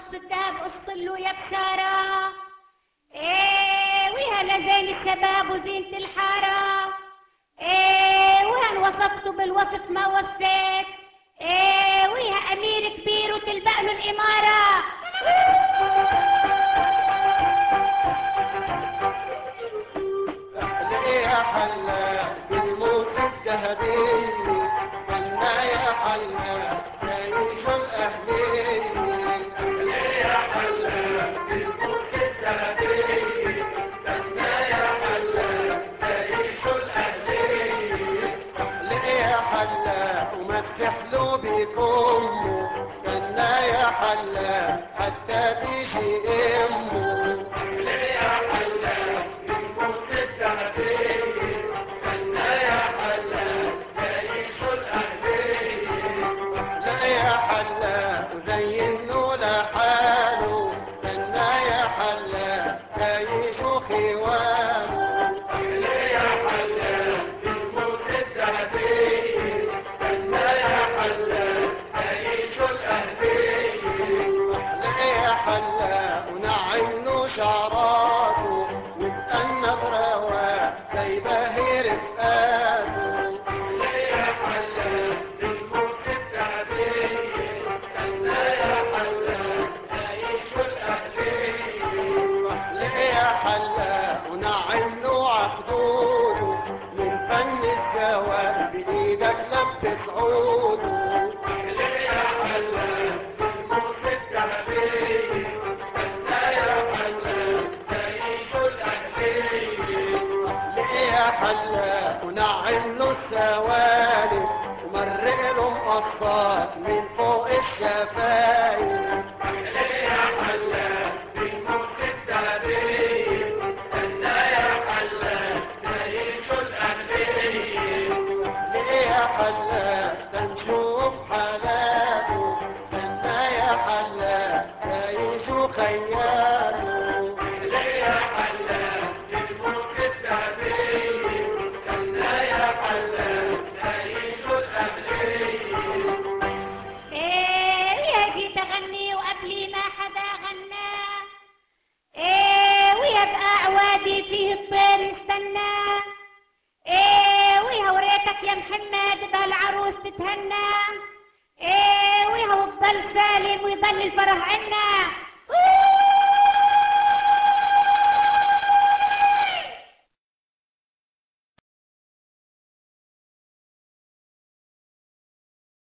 قص الدهب قصله يا بشارة. ايه ويا لزين الشباب وزينة الحارة. ايه وهن وصفته بالوصف ما وصيت. ايه ويا امير كبير وتلبق له الامارة. احلى يا حلا بالموت الذهبي كنا يا حلا تعيش الاهلي. احلى يا حلا بالموت الذهبي كنا يا حلا تعيش الاهلي. احلى يا حلا وما تحلو بكم كنا يا حلا حتى تيجي امه. احلى يا حلا زينوا لحاله كنا يا حلا تعيش خوانه. احلى يا حلا بالموت الذهبي كنا يا حلا تعيش الاهلي. احلى يا حلا ونعم له شعراته وتأنى بروا زي بهير رفقاته. احلى يا حلا بالموت الذهبي حلا ونعم له عقدوده من فن الزواج بايدك لبس عوده. احلى يا حلا بالموت الذهبي كنا يا حلا تعيش الاهلي. احلى يا حلا ونعم له السوالف ومرق له مقصات من فوق الشفايف. احلى يا حلا بالموت الذهبي حلا تنشوف حالاته كنا يا حلا تعيش خياله. احلى يا حلا بالموت الذهبي كنا يا حلا تعيش الاهلي. ايه يا جيت اغني وقبلي ما حدا غنى. ايه ويبقى عوادي فيه الطير يستنى. ايه ويا وريتك يا محمد بالعروس تتهنى. ايه ويا وتضل سالم ويضل الفرح عنا.